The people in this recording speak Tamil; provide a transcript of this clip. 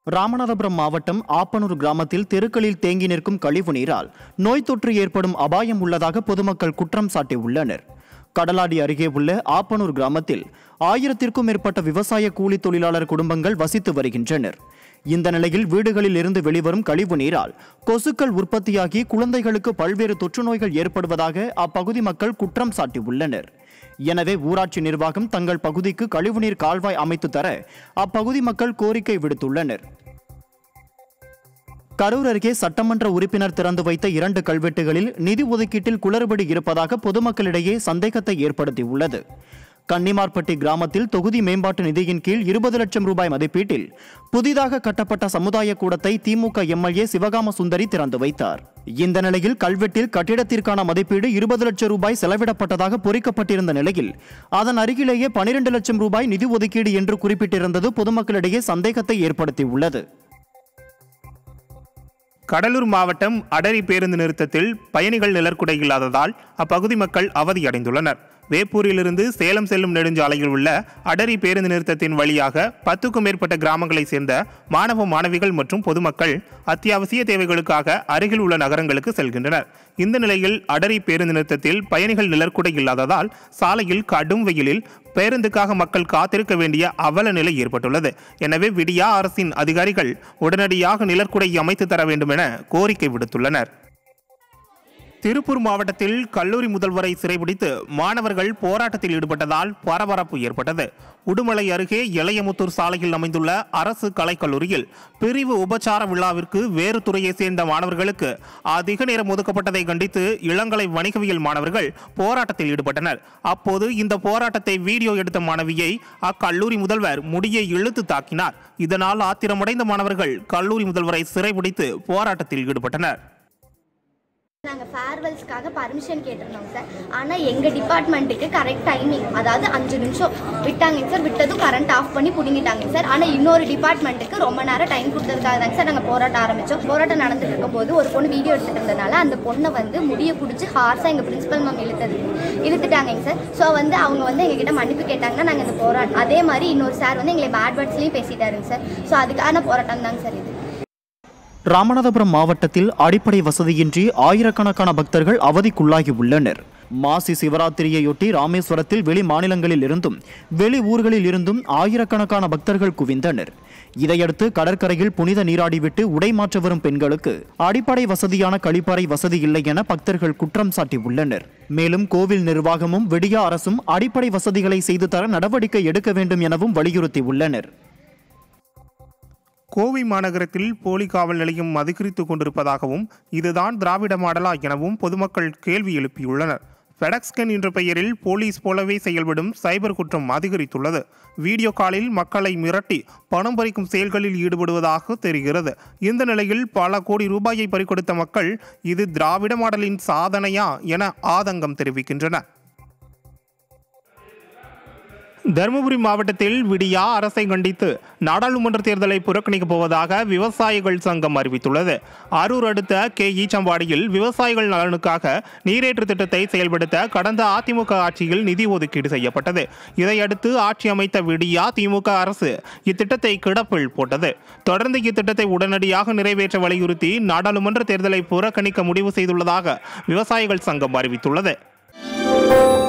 ராமநாதபுரம் மாவட்டம் ஆப்பனூர் கிராமத்தில் தெருக்களில் தேங்கி நிற்கும் கழிவு நீரால் நோய் தொற்று ஏற்படும் அபாயம் உள்ளதாக பொதுமக்கள் குற்றம் சாட்டியுள்ளனர். கடலாடி அருகே உள்ள ஆப்பனூர் கிராமத்தில் 1000க்கும் மேற்பட்ட விவசாய கூலி தொழிலாளர் குடும்பங்கள் வசித்து வருகின்றனர். இந்த நிலையில் வீடுகளில் இருந்து வெளிவரும் கழிவு நீரால் கொசுக்கள் உற்பத்தியாகி குழந்தைகளுக்கு பல்வேறு தொற்று நோய்கள் ஏற்படுவதாக அப்பகுதி மக்கள் குற்றம் சாட்டியுள்ளனர். எனவே ஊராட்சி நிர்வாகம் தங்கள் பகுதிக்கு கழிவுநீர் கால்வாய் அமைத்து தர அப்பகுதி மக்கள் கோரிக்கை விடுத்துள்ளனர். கரூர் அருகே சட்டமன்ற உறுப்பினர் திறந்து வைத்த 2 கல்வெட்டுகளில் நிதி ஒதுக்கீட்டில் குளறுபடி இருப்பதாக பொதுமக்களிடையே சந்தேகத்தை ஏற்படுத்தியுள்ளது. கன்னிமார்பட்டி கிராமத்தில் தொகுதி மேம்பாட்டு நிதியின் கீழ் 20 லட்சம் ரூபாய் மதிப்பீட்டில் புதிதாக கட்டப்பட்ட சமுதாய கூடத்தை திமுக எம்எல்ஏ சிவகாம சுந்தரி திறந்து வைத்தார். இந்த நிலையில் கல்வெட்டில் கட்டிடத்திற்கான மதிப்பீடு 20 லட்சம் ரூபாய் செலவிடப்பட்டதாக பொறிக்கப்பட்டிருந்த நிலையில் அதன் அருகிலேயே 12 லட்சம் ரூபாய் நிதி ஒதுக்கீடு என்று குறிப்பிட்டிருந்தது பொதுமக்களிடையே சந்தேகத்தை ஏற்படுத்தியுள்ளது. கடலூர் மாவட்டம் அடரி பேருந்து நிறுத்தத்தில் பயணிகள் நிழற்குடை இல்லாததால் அப்பகுதி மக்கள் அவதியடைந்துள்ளனர். வேப்பூரிலிருந்து சேலம் செல்லும் நெடுஞ்சாலையில் உள்ள அடரி பேருந்து நிறுத்தத்தின் வழியாக 10க்கும் மேற்பட்ட கிராமங்களைச் சேர்ந்த மாணவ மாணவிகள் மற்றும் பொதுமக்கள் அத்தியாவசிய தேவைகளுக்காக அருகில் உள்ள நகரங்களுக்கு செல்கின்றனர். இந்த நிலையில் அடரி பேருந்து நிறுத்தத்தில் பயணிகள் நிழற்குடை இல்லாததால் சாலையில் கடும் வெயிலில் பேருந்துக்காக மக்கள் காத்திருக்க வேண்டிய அவல நிலை ஏற்பட்டுள்ளது. எனவே விடியா அரசின் அதிகாரிகள் உடனடியாக நிழற்குடை அமைத்து தர வேண்டும் என கோரிக்கை விடுத்துள்ளனர். திருப்பூர் மாவட்டத்தில் கல்லூரி முதல்வரை சிறைபிடித்து மாணவர்கள் போராட்டத்தில் ஈடுபட்டதால் பரபரப்பு ஏற்பட்டது. உடுமலை அருகே எளையமுத்தூர் சாலையில் அமைந்துள்ள அரசு கலைக்கல்லூரியில் பிரிவு உபச்சார விழாவிற்கு வேறு துறையை சேர்ந்த மாணவர்களுக்கு அதிக நேரம் ஒதுக்கப்பட்டதை கண்டித்து இளங்கலை வணிகவியல் மாணவர்கள் போராட்டத்தில் ஈடுபட்டனர். அப்போது இந்த போராட்டத்தை வீடியோ எடுத்த மாணவியை அக்கல்லூரி முதல்வர் முடியை இழுத்து தாக்கினார். இதனால் ஆத்திரமடைந்த மாணவர்கள் கல்லூரி முதல்வரை சிறைபிடித்து போராட்டத்தில் ஈடுபட்டனர். நாங்கள் ஃபேர்வெல்ஸ்க்காக பர்மிஷன் கேட்டிருந்தோம் சார். ஆனால் எங்கள் டிபார்ட்மெண்ட்டுக்கு கரெக்ட் டைமிங், அதாவது 5 நிமிஷம் விட்டாங்க சார். விட்டதும் கரண்ட் ஆஃப் பண்ணி பிடிங்கிட்டாங்க சார். ஆனால் இன்னொரு டிபார்ட்மெண்ட்டுக்கு ரொம்ப நேரம் டைம் கொடுத்ததுக்காக தாங்க சார் நாங்கள் போராட்டம் ஆரம்பித்தோம். போராட்டம் நடந்துட்டு இருக்கும்போது ஒரு பொண்ணு வீடியோ எடுத்துகிட்டு இருந்ததுனால அந்த பொண்ணை முடியை பிடிச்சி ஹார்ஸாக எங்கள் பிரின்சிபல் மேம் இழுத்துட்டாங்க சார். ஸோ அவங்க எங்ககிட்ட மன்னிப்பு கேட்டாங்கன்னா நாங்கள் இந்த போராட்டம், அதே மாதிரி இன்னொரு சார் எங்களை பேட் வேர்ட்ஸ்லேயும் பேசிட்டாருங்க சார். ஸோ அதுக்கான போராட்டம் தாங்க சார் இது. ராமநாதபுரம் மாவட்டத்தில் அடிப்படை வசதியின்றி ஆயிரக்கணக்கான பக்தர்கள் அவதிக்குள்ளாகி உள்ளனர். மாசி சிவராத்திரியையொட்டி ராமேஸ்வரத்தில் வெளி மாநிலங்களில் இருந்தும் வெளி ஊர்களில் இருந்தும் ஆயிரக்கணக்கான பக்தர்கள் குவிந்தனர். இதையடுத்து கடற்கரையில் புனித நீராடிவிட்டு உடை மாற்ற வரும் பெண்களுக்கு அடிப்படை வசதியான கழிப்பறை வசதி இல்லை என பக்தர்கள் குற்றம் சாட்டியுள்ளனர். மேலும் கோவில் நிர்வாகமும் விடியா அரசும் அடிப்படை வசதிகளை செய்து தர நடவடிக்கை எடுக்க வேண்டும் எனவும் வலியுறுத்தியுள்ளனர். கோவை மாநகரத்தில் போலி காவல் நிலையம் அதிகரித்துக் கொண்டிருப்பதாகவும் இதுதான் திராவிட மாடலா எனவும் பொதுமக்கள் கேள்வி எழுப்பியுள்ளனர். ஃபெடெக்ஸ்கன் என்ற பெயரில் போலீஸ் போலவே செயல்படும் சைபர் குற்றம் அதிகரித்துள்ளது. வீடியோ காலில் மக்களை மிரட்டி பணம் பறிக்கும் செயல்களில் ஈடுபடுவதாக தெரிகிறது. இந்த நிலையில் பல கோடி ரூபாயை பறிகொடுத்த மக்கள் இது திராவிட மாடலின் சாதனையா என ஆதங்கம் தெரிவிக்கின்றனர். தருமபுரி மாவட்டத்தில் விடியா அரசை கண்டித்து நாடாளுமன்ற தேர்தலை புறக்கணிக்கப் போவதாக விவசாயிகள் சங்கம் அறிவித்துள்ளது. அரூர் அடுத்த ஈச்சம்பாடியில் விவசாயிகள் நலனுக்காக நீரேற்று திட்டத்தை செயல்படுத்த கடந்த அதிமுக ஆட்சியில் நிதி ஒதுக்கீடு செய்யப்பட்டது. இதையடுத்து ஆட்சி அமைத்த விடியா திமுக அரசு இத்திட்டத்தை கிடப்பில் போட்டது. தொடர்ந்து இத்திட்டத்தை உடனடியாக நிறைவேற்ற வலியுறுத்தி நாடாளுமன்ற தேர்தலை புறக்கணிக்க முடிவு செய்துள்ளதாக விவசாயிகள் சங்கம் அறிவித்துள்ளது.